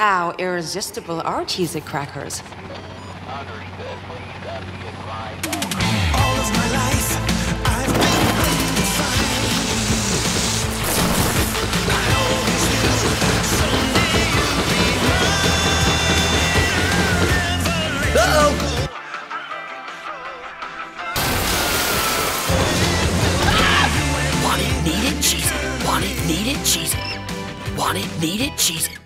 How irresistible are Cheez-It crackers? All of my life, I've been waiting to find. I always knew someday you'd be mine. Uh-oh! Want it, need it, cheese it. Want it, need it, cheese it. Want it, need it, cheese it.